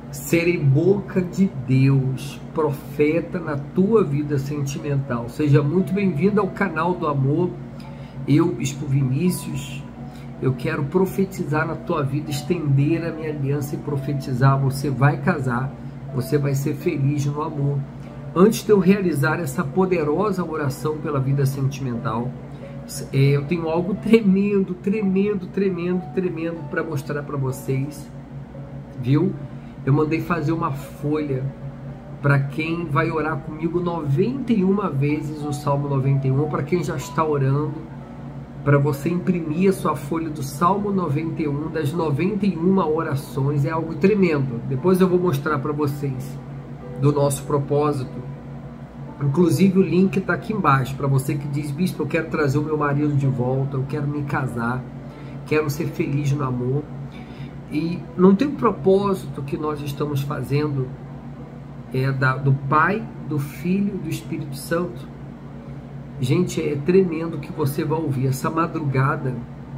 serei boca de Deus, profeta na tua vida sentimental. Seja muito bem-vindo ao canal do amor. Eu, Bispo Vinícius, eu quero profetizar na tua vida, estender a minha aliança e profetizar. Você vai casar, você vai ser feliz no amor. Antes de eu realizar essa poderosa oração pela vida sentimental, eu tenho algo tremendo para mostrar para vocês, viu? Eu mandei fazer uma folha para quem vai orar comigo 91 vezes o Salmo 91, para quem já está orando, para você imprimir a sua folha do Salmo 91, das 91 orações. É algo tremendo. Depois eu vou mostrar para vocês do nosso propósito. Inclusive o link está aqui embaixo, para você que diz: Bispo, eu quero trazer o meu marido de volta, eu quero me casar, quero ser feliz no amor. E não tem um propósito que nós estamos fazendo do Pai, do Filho e do Espírito Santo. Gente, é tremendo o que você vai ouvir. Essa madrugada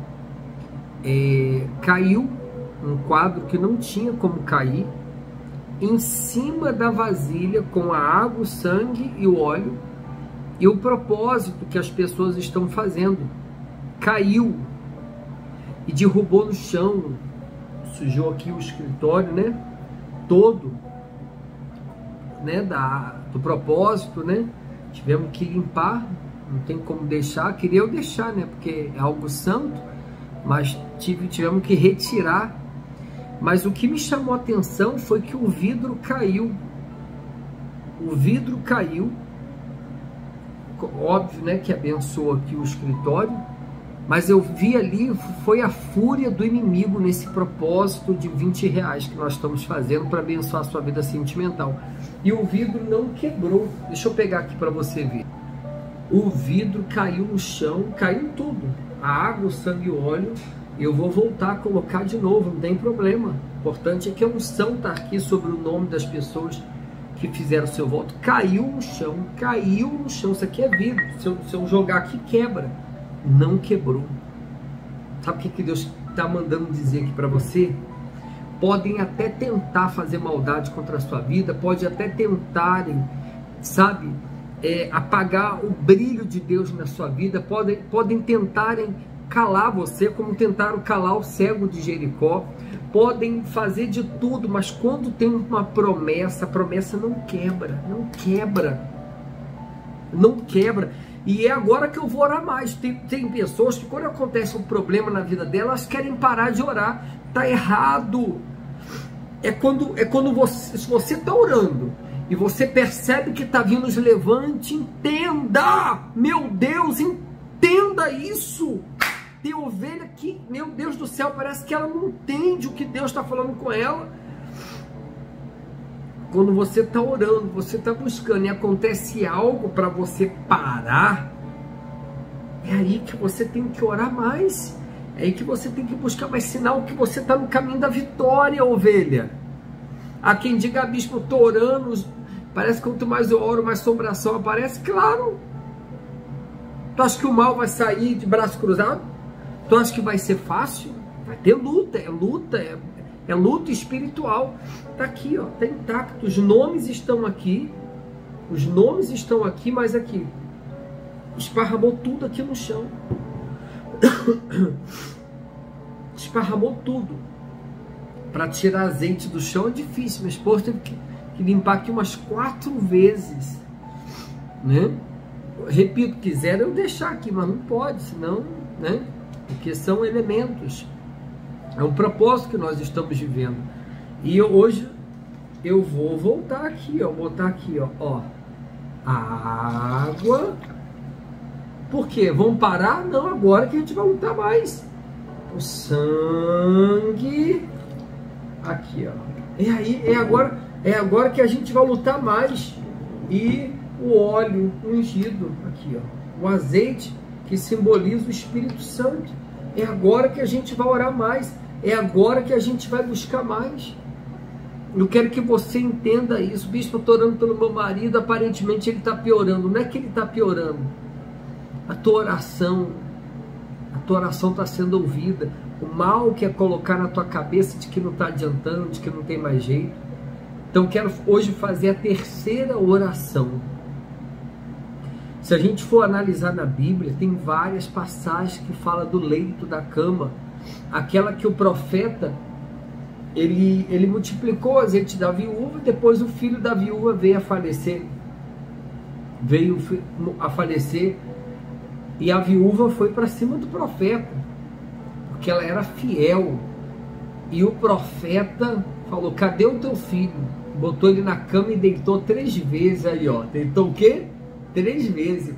caiu um quadro que não tinha como cair em cima da vasilha, com a água, o sangue e o óleo, e o propósito que as pessoas estão fazendo. Caiu e derrubou no chão, sujou aqui o escritório, né? Todo, né? Do propósito, né? Tivemos que limpar, não tem como deixar. Queria eu deixar, né? Porque é algo santo, mas tivemos que retirar. Mas o que me chamou a atenção foi que o vidro caiu. O vidro caiu. Óbvio, né, que abençoou aqui o escritório. Mas eu vi ali, foi a fúria do inimigo nesse propósito de R$20 que nós estamos fazendo para abençoar a sua vida sentimental. E o vidro não quebrou. Deixa eu pegar aqui para você ver. O vidro caiu no chão, caiu tudo. A água, o sangue e o óleo. Eu vou voltar a colocar de novo, não tem problema. O importante é que a unção está aqui sobre o nome das pessoas que fizeram o seu voto. Caiu no chão, caiu no chão. Isso aqui é vidro. Se eu jogar aqui, quebra. Não quebrou. Sabe o que Deus está mandando dizer aqui para você? Podem até tentar fazer maldade contra a sua vida, pode até tentarem, sabe, apagar o brilho de Deus na sua vida, podem tentarem calar você, como tentaram calar o cego de Jericó, podem fazer de tudo, mas quando tem uma promessa, a promessa não quebra, não quebra, não quebra. E é agora que eu vou orar mais. Tem pessoas que quando acontece um problema na vida delas, elas querem parar de orar. Tá errado. É quando você, se você está orando e você percebe que está vindo os levantes, entenda, meu Deus, entenda isso. Tem ovelha que, meu Deus do céu, parece que ela não entende o que Deus está falando com ela. Quando você está orando, você está buscando e acontece algo para você parar, é aí que você tem que orar mais. É aí que você tem que buscar mais sinal que você está no caminho da vitória, ovelha. Há quem diga: Bispo, eu estou orando, parece que quanto mais eu oro, mais assombração aparece. Claro. Tu acha que o mal vai sair de braço cruzado? Tu acha que vai ser fácil? Vai ter luta, é luta espiritual. Tá aqui, ó, tá intacto. Os nomes estão aqui. Os nomes estão aqui, mas aqui esparramou tudo aqui no chão. Esparramou tudo. Para tirar azeite do chão é difícil. Minha esposa teve que limpar aqui umas 4 vezes, né? Repito, quiser eu deixar aqui, mas não pode, senão, né? Porque são elementos. É um propósito que nós estamos vivendo. E hoje eu vou voltar aqui, ó, botar aqui, ó, a água. Por quê? Vão parar? Não, agora que a gente vai lutar mais. O sangue aqui, ó. É agora que a gente vai lutar mais. E o óleo ungido aqui, ó. O azeite que simboliza o Espírito Santo. É agora que a gente vai orar mais. É agora que a gente vai buscar mais. Eu quero que você entenda isso. Bispo, eu estou orando pelo meu marido, aparentemente ele está piorando. Não é que ele está piorando. A tua oração está sendo ouvida. O mal que é colocar na tua cabeça de que não está adiantando, de que não tem mais jeito, Então quero hoje fazer a terceira oração. Se a gente for analisar na Bíblia, tem várias passagens que falam do leito da cama, aquela que o profeta ele multiplicou o azeite da viúva, e depois o filho da viúva veio a falecer, e a viúva foi para cima do profeta, porque ela era fiel, e o profeta falou: cadê o teu filho? Botou ele na cama e deitou 3 vezes. Aí ó, deitou o quê? 3 vezes.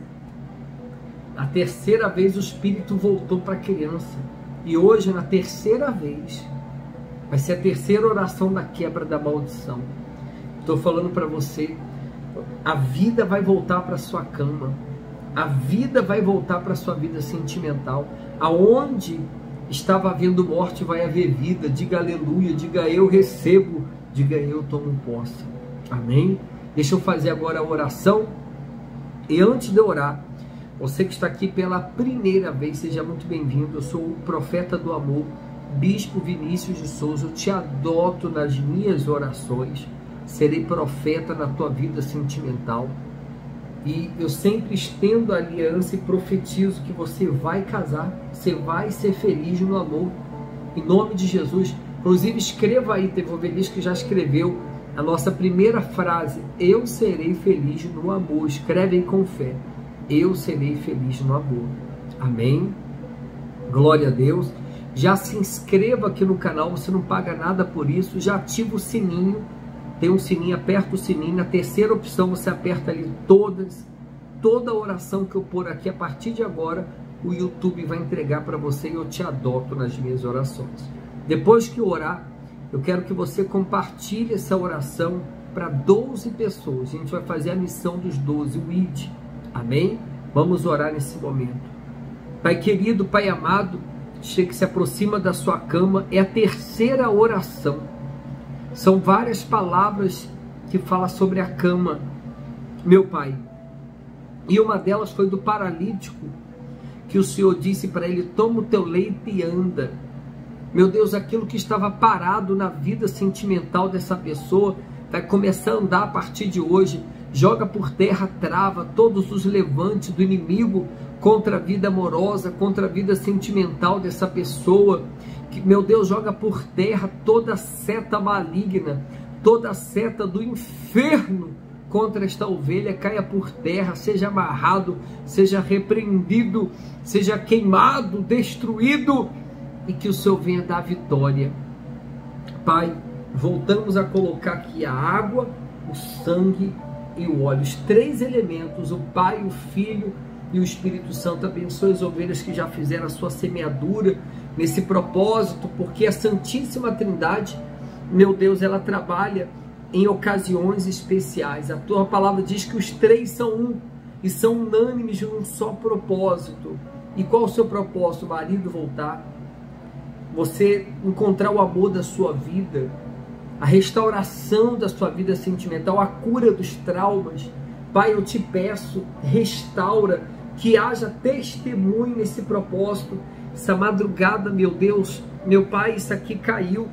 A terceira vez o espírito voltou para a criança, e hoje na terceira vez vai ser a terceira oração da quebra da maldição. Estou falando para você, a vida vai voltar para sua cama, a vida vai voltar para sua vida sentimental. Aonde estava havendo morte vai haver vida. Diga aleluia, diga eu recebo, diga eu tomo posse. Amém? Deixa eu fazer agora a oração. E antes de orar, você que está aqui pela primeira vez, seja muito bem-vindo. Eu sou o profeta do amor, Bispo Vinícius de Souza. Eu te adoto nas minhas orações, serei profeta na tua vida sentimental, e eu sempre estendo a aliança e profetizo que você vai casar, você vai ser feliz no amor, em nome de Jesus. Inclusive escreva aí, teve um feliz que já escreveu a nossa primeira frase: eu serei feliz no amor. Escreve aí com fé: eu serei feliz no amor. Amém? Glória a Deus. Já se inscreva aqui no canal, você não paga nada por isso. Já ativa o sininho, tem um sininho, aperta o sininho. Na terceira opção você aperta ali toda oração que eu pôr aqui a partir de agora, o YouTube vai entregar para você, e eu te adoto nas minhas orações. Depois que orar, eu quero que você compartilhe essa oração para 12 pessoas. A gente vai fazer a missão dos 12, o ID. Amém? Vamos orar nesse momento. Pai querido, Pai amado, você que se aproxima da sua cama, é a terceira oração. São várias palavras que falam sobre a cama, meu Pai. E uma delas foi do paralítico, que o Senhor disse para ele: toma o teu leito e anda. Meu Deus, aquilo que estava parado na vida sentimental dessa pessoa vai começar a andar a partir de hoje. Joga por terra, trava todos os levantes do inimigo contra a vida amorosa, contra a vida sentimental dessa pessoa. Que, meu Deus, joga por terra toda seta maligna, toda seta do inferno contra esta ovelha, caia por terra, seja amarrado, seja repreendido, seja queimado, destruído, e que o Senhor venha dar vitória. Pai, voltamos a colocar aqui a água, o sangue e o óleo, os 3 elementos, o Pai, o Filho e o Espírito Santo. Abençoe as ovelhas que já fizeram a sua semeadura nesse propósito, porque a Santíssima Trindade, meu Deus, ela trabalha em ocasiões especiais. A tua palavra diz que os 3 são um e são unânimes de um só propósito. E qual o seu propósito? O marido voltar, você encontrar o amor da sua vida, a restauração da sua vida sentimental, a cura dos traumas. Pai, eu te peço, restaura, que haja testemunho nesse propósito. Essa madrugada, meu Deus, meu Pai, isso aqui caiu,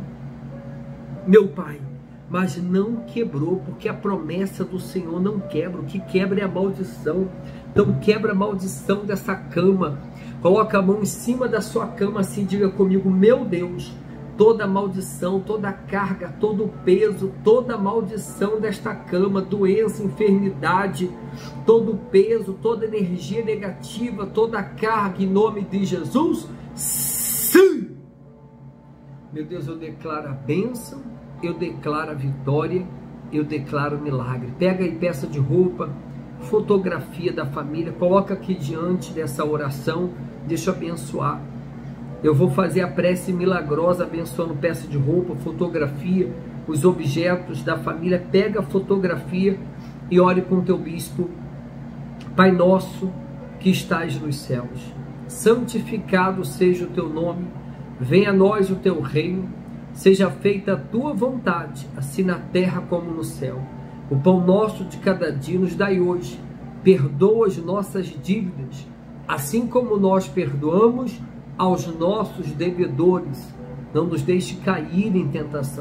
meu Pai, mas não quebrou, porque a promessa do Senhor não quebra. O que quebra é a maldição. Então quebra a maldição dessa cama. Coloca a mão em cima da sua cama assim, diga comigo: meu Deus, toda maldição, toda carga, todo peso, toda maldição desta cama, doença, enfermidade, todo peso, toda energia negativa, toda carga, em nome de Jesus, sim! Meu Deus, eu declaro a bênção, eu declaro a vitória, eu declaro o milagre. Pega aí peça de roupa, fotografia da família, coloca aqui diante dessa oração, deixa eu abençoar. Eu vou fazer a prece milagrosa, abençoando peça de roupa, fotografia, os objetos da família. Pega a fotografia e ore com o teu bispo. Pai nosso que estás nos céus, santificado seja o teu nome, venha a nós o teu reino, seja feita a tua vontade, assim na terra como no céu. O pão nosso de cada dia nos dai hoje, perdoa as nossas dívidas, assim como nós perdoamos aos nossos devedores. Não nos deixe cair em tentação,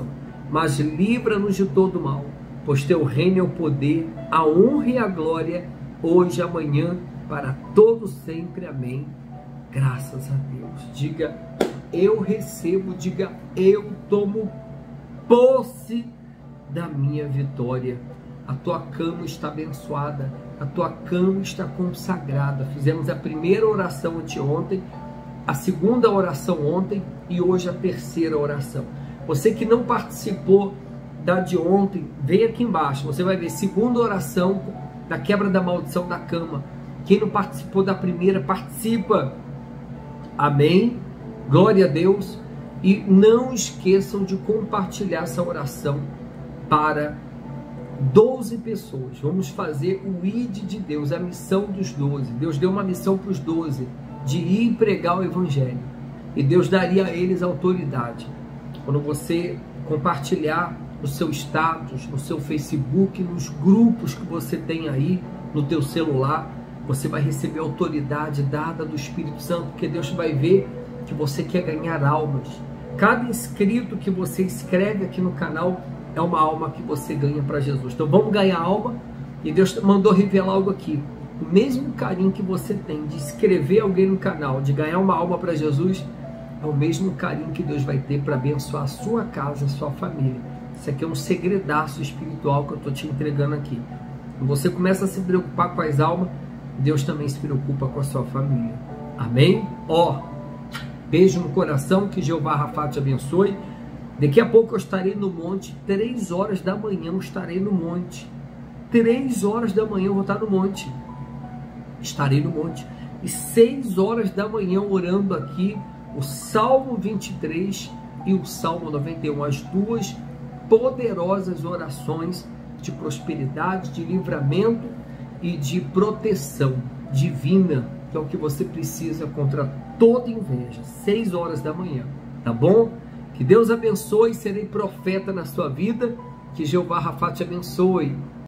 mas livra-nos de todo mal, pois teu reino é o poder, a honra e a glória, hoje e amanhã, para todos sempre. Amém. Graças a Deus. Diga, eu recebo. Diga, eu tomo posse da minha vitória. A tua cama está abençoada, a tua cama está consagrada. Fizemos a primeira oração anteontem, a segunda oração ontem e hoje a terceira oração. Você que não participou da de ontem, vem aqui embaixo, você vai ver segunda oração da quebra da maldição da cama. Quem não participou da primeira, participa. Amém? Glória a Deus. E não esqueçam de compartilhar essa oração para 12 pessoas. Vamos fazer o ID de Deus, a missão dos 12. Deus deu uma missão para os 12, de ir pregar o Evangelho. E Deus daria a eles autoridade. Quando você compartilhar no seu status, no seu Facebook, nos grupos que você tem aí, no teu celular, você vai receber autoridade dada do Espírito Santo, porque Deus vai ver que você quer ganhar almas. Cada inscrito que você escreve aqui no canal é uma alma que você ganha para Jesus. Então vamos ganhar alma, e Deus mandou revelar algo aqui. O mesmo carinho que você tem de escrever alguém no canal, de ganhar uma alma para Jesus, é o mesmo carinho que Deus vai ter para abençoar a sua casa, a sua família. Isso aqui é um segredaço espiritual que eu estou te entregando aqui. Quando você começa a se preocupar com as almas, Deus também se preocupa com a sua família. Amém? Beijo no coração, que Jeová Rafá te abençoe. Daqui a pouco eu estarei no monte, 3 horas da manhã eu estarei no monte. 3 horas da manhã eu vou estar no monte. Estarei no monte. E 6 horas da manhã orando aqui o Salmo 23 e o Salmo 91, as duas poderosas orações de prosperidade, de livramento e de proteção divina, que é o que você precisa contra toda inveja. 6 horas da manhã, tá bom? Que Deus abençoe, serei profeta na sua vida, que Jeová Rafá te abençoe.